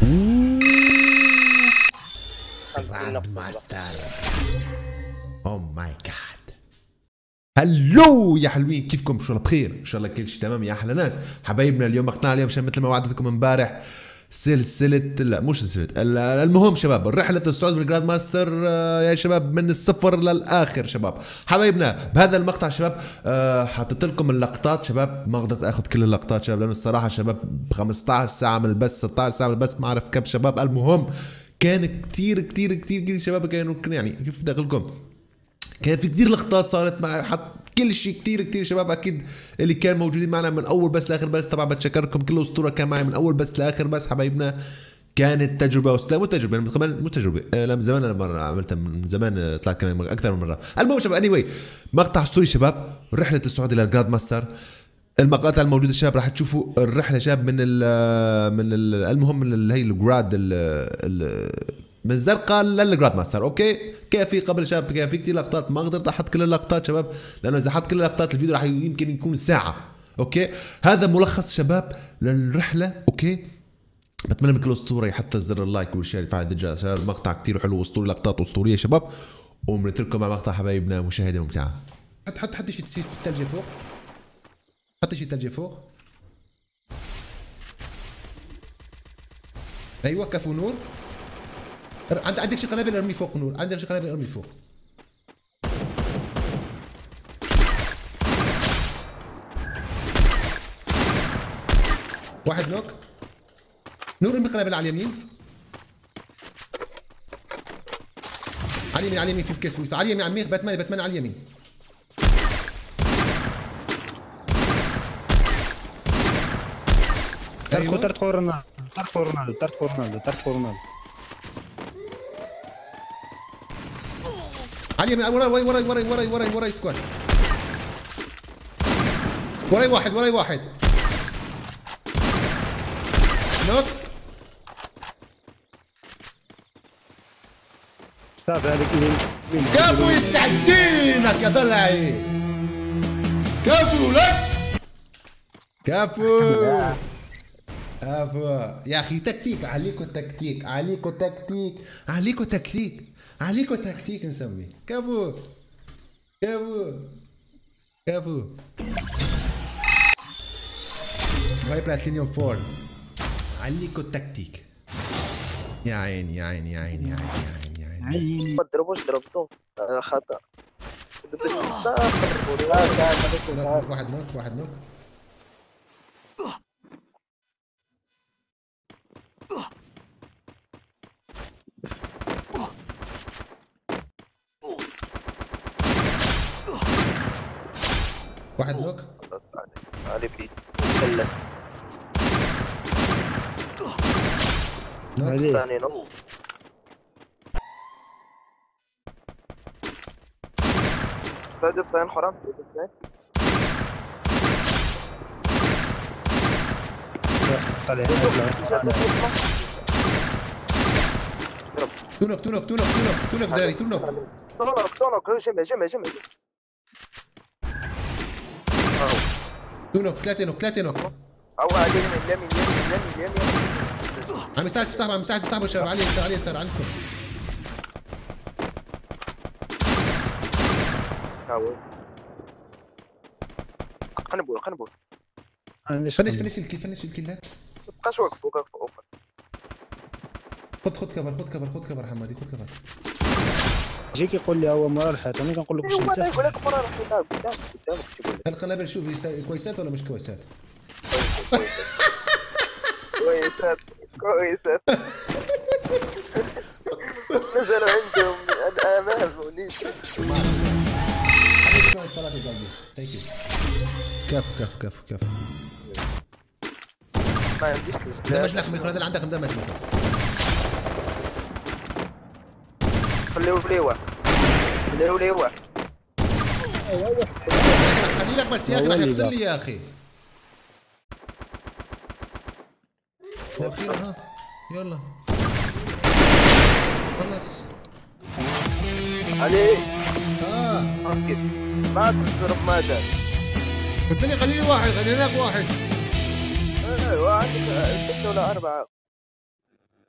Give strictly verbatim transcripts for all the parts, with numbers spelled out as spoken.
جراند ماستر. او ماي جاد. هلو يا حلوين، كيفكم؟ ان شاء الله بخير، ان شاء الله كل شيء تمام يا احلى ناس حبايبنا. اليوم مقطعنا اليوم عشان مثل ما وعدتكم امبارح سلسلة، لا مش سلسلة، المهم شباب رحلة الصعود بالجراند ماستر يا شباب من الصفر للآخر شباب حبايبنا. بهذا المقطع شباب حاطط لكم اللقطات شباب، ما قدرت اخذ كل اللقطات شباب لانه الصراحة شباب ب خمسطعش ساعة من البث، ستطعش ساعة من البث، ما اعرف كم شباب. المهم كان كتير كتير كتير كتير شباب، كانوا يعني كيف بدي اقول لكم، كان في كتير لقطات صارت مع حط كل شيء كتير كتير شباب. اكيد اللي كان موجودين معنا من اول بس لاخر بس، طبعا بتشكركم كل اسطوره كان معي من اول بس لاخر بس حبايبنا. كانت تجربه وستة مو تجربه يعني كمان مو تجربه آه، من زمان انا مره عملتها، من زمان طلعت كمان مرة اكثر من مره. المهم شباب اني anyway, مقطع اسطوري شباب، رحله الصعود الى الجراند ماستر. المقاطع الموجوده شباب راح تشوفوا الرحله شباب من ال من ال المهم من اللي هي الجراد من الزرقاء للجراند ماستر. اوكي كان في قبل شباب كان في كثير لقطات، ما قدرت احط كل اللقطات شباب لانه اذا حط كل اللقطات الفيديو راح يمكن يكون ساعه. اوكي هذا ملخص شباب للرحله. اوكي بتمنى من كل اسطوره يحط زر اللايك والشير يفعل الجرس شباب. المقطع كثير حلو اسطوري، لقطات اسطوريه شباب، وبنترككم مع مقطع حبايبنا مشاهده ممتعه. حط حط حط شيء ثلجي فوق، حط شيء ثلجي فوق. ايوه كفو نور. عند عندك شي قنابل ارمي فوق نور، عندك شي قنابل ارمي فوق. واحد نوك. نور ارمي قنابل على اليمين، على اليمين على اليمين في الكيس فوق. على اليمين عمي باتمان باتمان على اليمين. تركو تركو رونالدو تركو رونالدو تركو رونالدو تركو رونالدو على اليمين وراي وراي وراي وراي وراي وراي وراي سكواد. وراي واحد وراي واحد نوك. شاف هذيك اليمين. كفو يستعدينك يا ضلعي، كفو لك، كفو كفو يا اخي. تكتيك عليكو، تكتيك عليكو، تكتيك عليكو، تكتيك عليكو، تكتيك نسميه. كفو كفو كفو. هاي بلاتينيوم فور عليكو التكتيك. يا عيني يا عيني يا عيني يا عيني يا عيني يا عيني. ما تضربوش ضربته خطأ. واحد نوك واحد نوك. واحد نوك. علي بيت ثلاث. نوك ثاني نوك. فادي الطين حرام فادي الطين. طلع تونك تونك تونك تونك تونك دراري تونك تونك تونك جمع جمع جمع. تونك ثلاثة نوك ثلاثة نوك. او على اليمين اليمين اليمين اليمين. عم يساعد بصاحبه، عم يساعد بصاحبه شباب. علي يسار علي يسار عندكم. حاول قنبول قنبول. فنش فنش الكل فنش الكلات. تبقاش واقف واقف واقف. خذ خذ كفر خذ كفر خذ كفر حمادي خذ كفر. يجيك يقول لي هو مرة الحيط، انا كنقول لك واش انت. يقول لك مرة الحيط قدامك قدامك تقول لك. القنابل شوف كويسات ولا مش كويسات؟ كويسات كويسات. نزلوا عندهم الآمال ونيش. كف كف كف كف. ما عنديش دمج لك ميكرو، هذا اللي عندك مدمج ميكرو. خليه ليوا خليه ليوا. خلي لك بس يا اخي راح يقتل لي يا اخي. واخيرا ها يلا خلص. علي اه ركز ما تضرب ما دام. قلت لي خلي لي واحد، خلي لك واحد. ايوه عندك ستة ولا أربعة.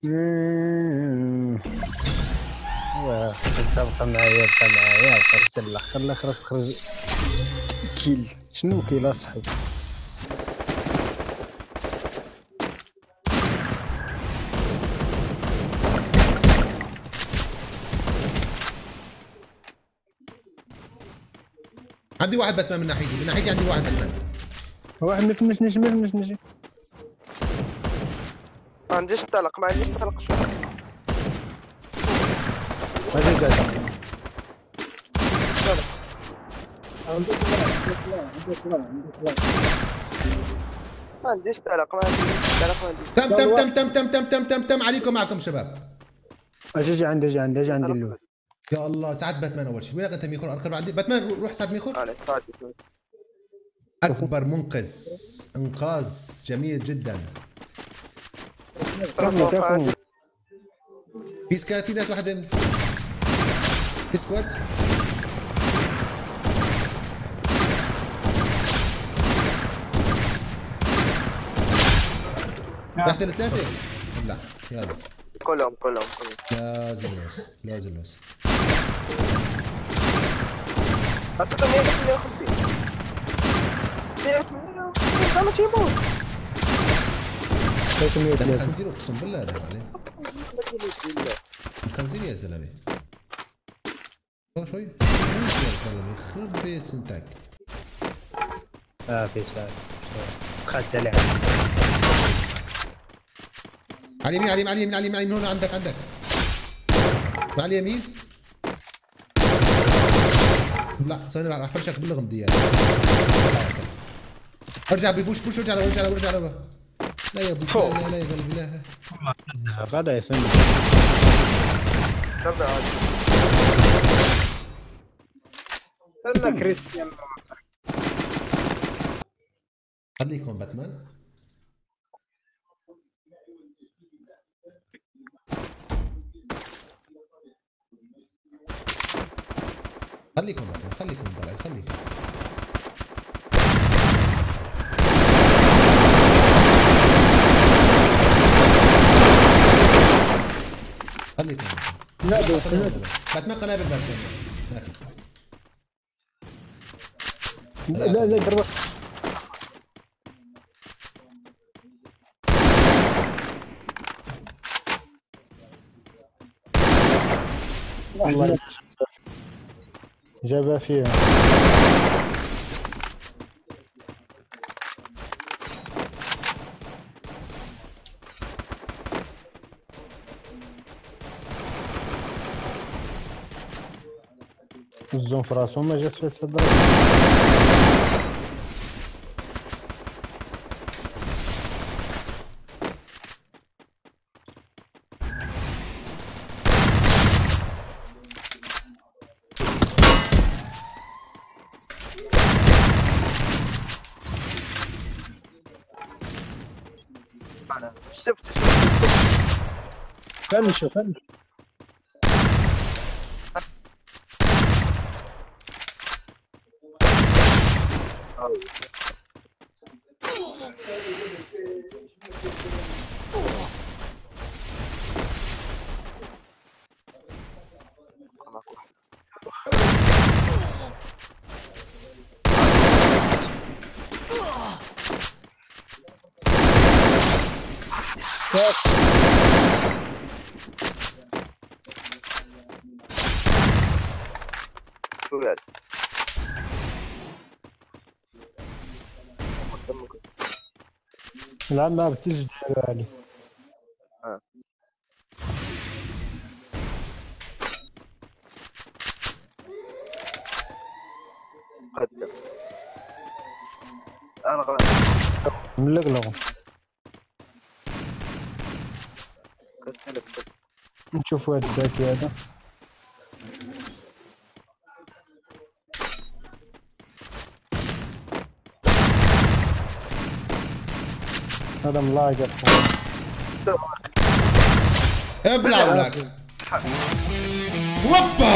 واه تبقى معايا بقى معايا وخرجت الاخر الاخر تخرج كيل. شنو كيل اصاحبي؟ عندي واحد باتمان من ناحيتي، من ناحيتي عندي واحد باتمان. واحد ما يفهمنيش ما يفهمنيش نجي. ما عنديش طلق ما عنديش طلق شو اجي قاعد ما عنديش طلق ما عنديش طلق ما عنديش تم تم تم تم تم تم تم تم تم عليكم معكم شباب. اجي اجي عندي اجي عندي اجي عندي اللول. يا الله ساعد باتمان اول شيء. وينك انت ميخور؟ اركب عندي باتمان. روح ساعد ميخور. انا صادق اكبر منقذ، انقاذ جميل جدا. في سكات، في ناس واحد في سكواد. تحت الثلاثة؟ لا يلا كلهم كلهم كلهم لازم لوس لازم لوس. اعطيته مية وخمسين مية وخمسين ما يموت. الخنزير اقسم بالله ده عليه. الخنزير يا زلمه. شوي يا زلمه يخرب بيت سنتك. اه في ساعة خدت عليه. على اليمين على اليمين على اليمين على اليمين على اليمين هون عندك عندك. على اليمين. لا ثانية راح افرشك بالغمديات. ارجع ببوش بوش ارجع له ارجع له ارجع له. لا يا ابو لا لا لا يا قلبي لا لا. غدا يفهم. غدا عادي. انا كريستيان خليكم باتمان. خليكم باتمان خليكم طلع خليكم. خليكم لا باتمان قنابل باتمان ما في. لا لا لا درب. والله جابها فيها. الزوم في راسهم ما جات فيه تصدر. شفت فنشوا فنشوا. لا ما بتجي علي. اه قدم انا غلط ملقلقوا. نشوف هاد الباكي هذا. هذا ملاقط. ابلع ولاك. وبا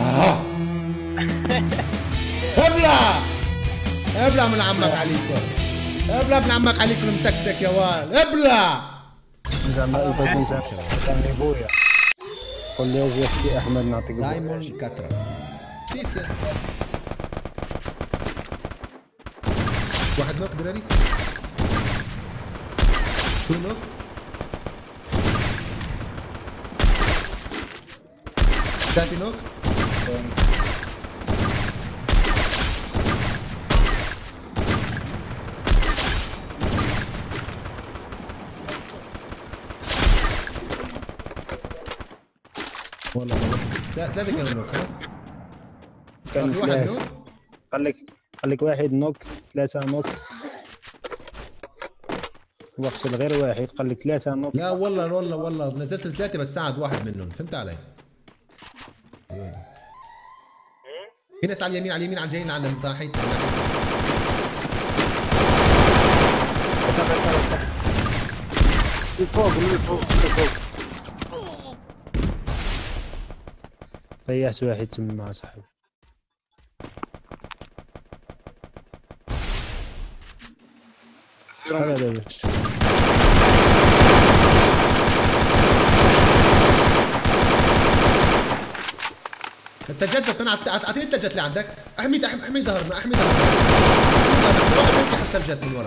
ابلع ابلع من عمك عليكم. ابلع من عمك عليكم متكتك يا وال. ابلع زعما إذا كنت أنا بويا قول لي أجي أختي أحمد نعطيك دايموند كاترا نسيت يا واحد نوك دراري تو نوك ثلاثة نوك والله ثلاثة كانوا نوك ها؟ كان واحد ثلاثة نوك قال لك قال لك واحد نوك ثلاثة نوك وقت غير واحد قال لك ثلاثة نوك لا والله والله والله نزلت ثلاثة بس ساعد واحد منهم فهمت علي؟ في ناس على اليمين على اليمين على جايين عنا من ناحية فوق فوق فوق ريحت واحد تم مع صاحبي شحال هذا باش التلجات انا اعطيني التلجات اللي عندك احمي احمي ظهرنا احمي ظهرنا واحد بس يحط التلجات من ورا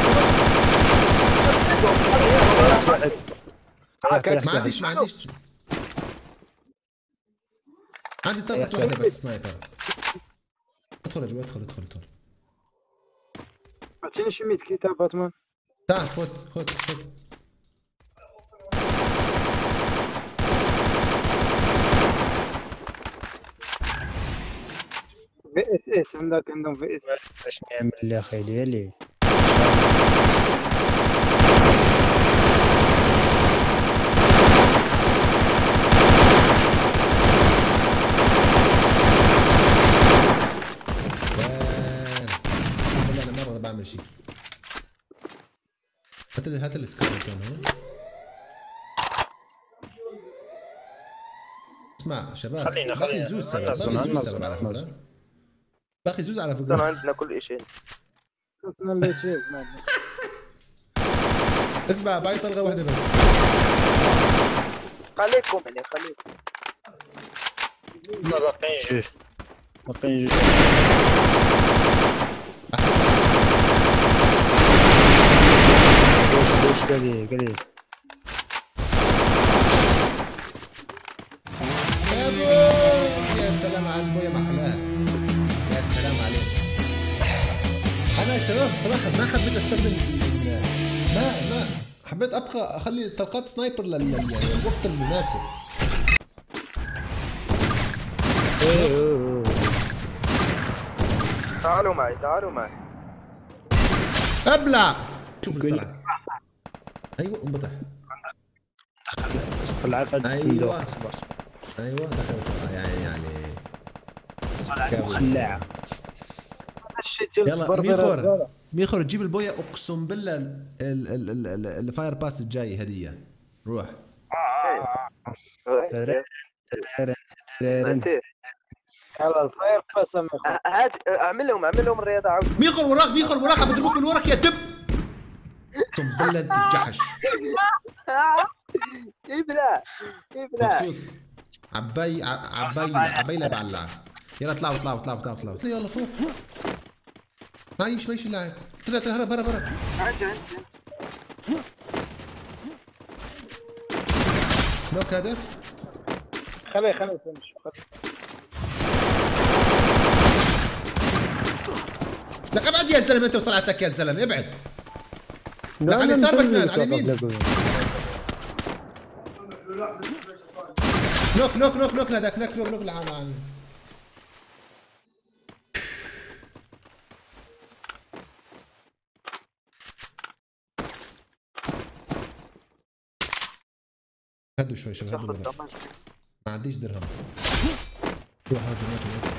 ما عنديش ما عنديش عندي طلقة واحدة بس سنايبر ادخل جوا ادخل ادخل ادخل اعطيني شي مية كتاب باتمان تعال خذ خذ خذ في اس اس عندك عندهم في اس اس باش نعمل اللي اخي ديالي اقسم بالله انا مرة بعمل شيء هات ال هات السكاي كان هون اسمع شباب خلينا باقي خلينا زوز سبب باقي زوز سبب على فكرة باقي زوز على ترى فكرة عندنا كل شيء. شفنا اللي شيء اسمع باقي طلقة واحدة بس خليكم يعني خليكم. ما باقيين جوج باقيين جوج واش قال لي قال لي يا بوي يا سلام على البويا محلاها يا سلام عليك انا يا شباب صراحه ما حبيت استخدم ما ما حبيت ابقى اخلي طلقات سنايبر لل يعني الوقت المناسب تعالوا معي تعالوا معي. ابلع شوف السرعه ايوه انبطح دخل عفاد الصندوق اصبر ايوه دخل السرعه يعني يعني خلاعه يلا ميخور ميخور تجيب البويا اقسم بالله ال- ال- ال- ال- الفاير باس الجاي هديه روح على الفاير قسم هات اعمل لهم اعمل لهم الرياضه عاود. ميخور وراك ميخور وراك عم بضربوك من وراك يا دب اقسم بالله انت الجحش ابلع ابلع. مبسوط عباي ع- عباي عباي لا بعلع يلا اطلعوا اطلعوا اطلعوا اطلعوا اطلعوا يلا فوق ما يمشي ما يمشي اللاعب طلع طلع هرب هرب هرب عندي عندي نوك هذا خليه خليه يفنش لك ابعد يا زلمه انت وصلعتك يا زلمه ابعد لك على اليسار بكنان على اليمين نوك نوك نوك نوك لهذاك نوك نوك نوك لعن هدوا شوي شباب هدوا الوضع ما عنديش درهم روح هاجم هاجم هاجم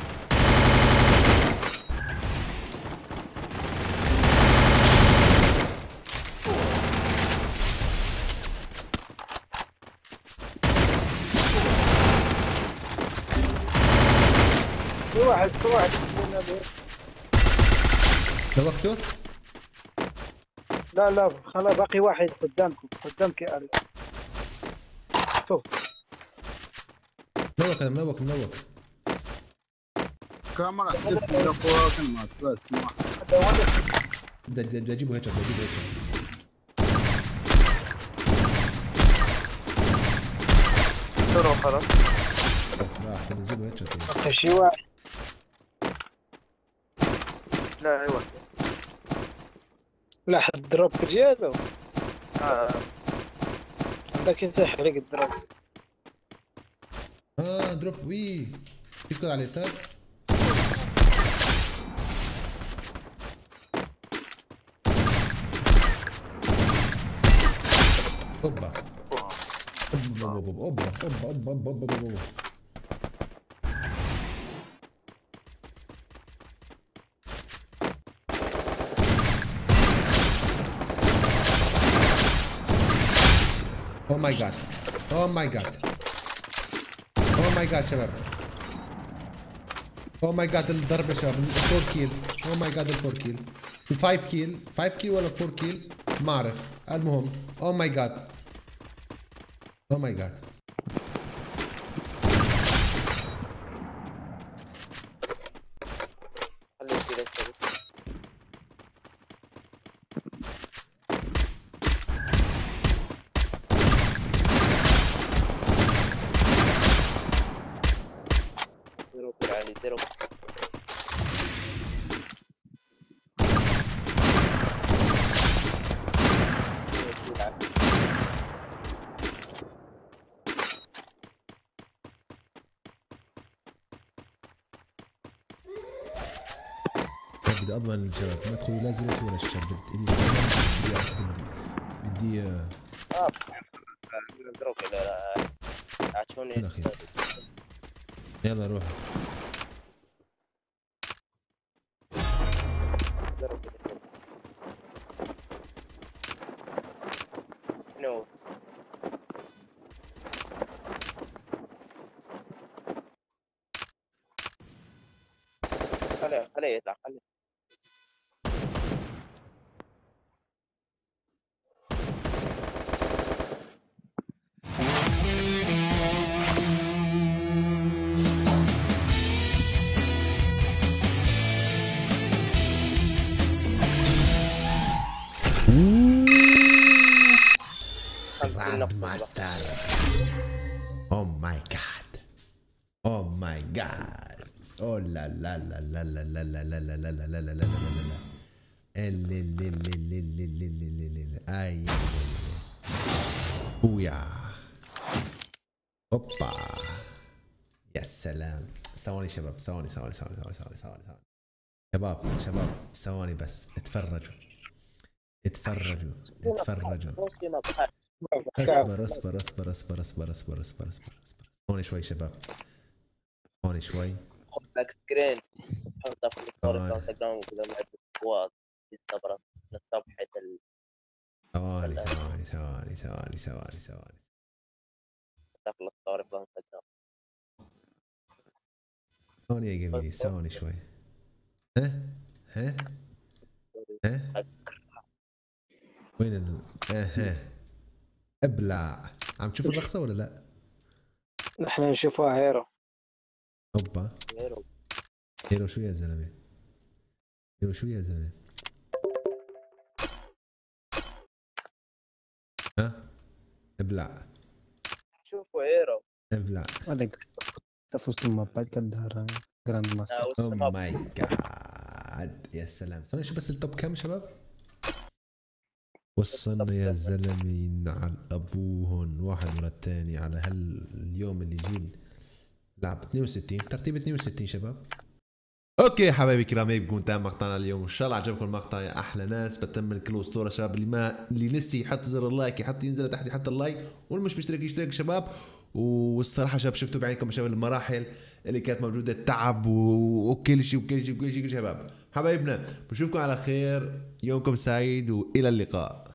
في واحد في واحد لوقته لا لا خلاص باقي واحد قدامكم قدامك يا ال. شوف منوك انا منوك منوك. كاميرا حذفت من فوق كلمات بس ما بدي بدي اجيبه هيك بدي اجيبه هيك. شنو خلاص بس راح بدي اجيبه هيك. باقي شي واحد. لا ايوه لا حد دروب رجاله. اه عندك انت حرق الدروب. اه دروب وي يسكت على اليسار. اوبا اوبا اوبا اوبا اوبا اوبا اوبا اوبا. اوه ماي جاد اوه ماي جاد اوه ماي جاد شباب. اوه ماي جاد الضرب يا شباب الفور كيل. اوه ماي جاد الفور كيل. الفايف كيل فايف كيل ولا فور كيل ما اعرف. المهم اوه ماي جاد اوه ماي جاد. خليه يصير يصير. دروب يعني دروب. بدي اضمن الشباب ما تدخلوا لا زيرو ولا الشر. بدي بدي بدي اه دروب الى عشوني بالاخير. يلا روح. دروب نو خليه خليه يطلع خليه. Grand Master. Oh my god. Oh my god. Oh la la la la la la la la la la la la la la la la. ال ال ال ال ال ال ال ال ال اي بويا. اوبا يا سلام. ثواني شباب ثواني ثواني ثواني ثواني ثواني ثواني ثواني شباب شباب ثواني بس اتفرجوا اتفرجوا اتفرجوا. اصبر اصبر اصبر اصبر اصبر اصبر اصبر اصبر اصبر هون شوي شباب هون شوي. خذ لك سكرين حطها في الستوري في الانستغرام وكذا لعبة سكواد يستبرد من صفحة ال ثواني ثواني ثواني ثواني ثواني ثواني حطها في الستوري في الانستغرام. ثواني يا جميلي ثواني شوي. ها ها ها وين ال اها ابلع. عم تشوف الرقصة ولا لا؟ نحن نشوفها هيرو. اوبا هيرو هيرو شو يا زلمة؟ هيرو شو يا زلمة؟ ها؟ ابلع شوفوا هيرو ابلع. هذاك تفوز المابات كدهر جراند ماستر. اوه ماي جاد يا سلام. ثواني شو بس التوب كم شباب؟ وصلنا يا زلمة ينعل ابوهن واحد ورا الثاني على هاليوم اللي جيل لعب اثنين وستين ترتيب اثنين وستين شباب. اوكي حبايبي الكرام هيك بكون تم مقطعنا اليوم. ان شاء الله عجبكم المقطع يا احلى ناس. بتمنى كل اسطوره شباب اللي ما اللي نسي يحط زر اللايك يحط ينزل تحت يحط اللايك واللي مش مشترك يشترك شباب. والصراحه شباب شفتوا بعينكم شباب المراحل اللي كانت موجوده التعب وكل شيء وكل شيء وكل شيء شباب. حبايبنا بشوفكم على خير يومكم سعيد والى اللقاء.